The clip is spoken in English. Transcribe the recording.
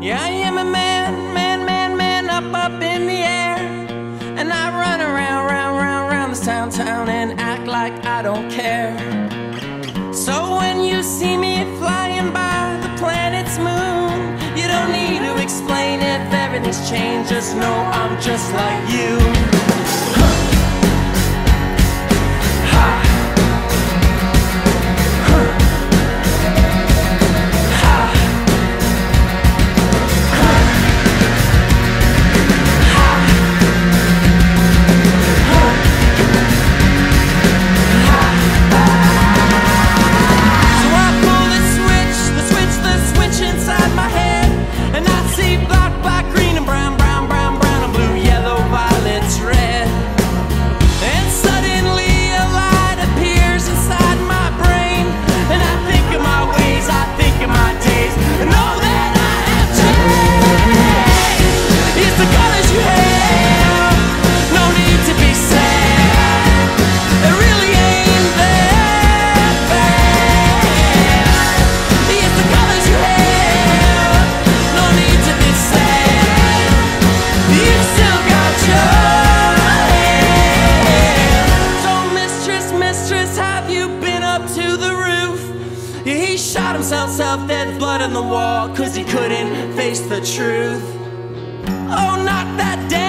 Yeah, I am a man, up in the air. And I run round this town and act like I don't care. So when you see me flying by the planet's moon, you don't need to explain if everything's changed, just know I'm just like you. He shot himself, there's blood on the wall, 'cause he couldn't face the truth. Oh, not that day.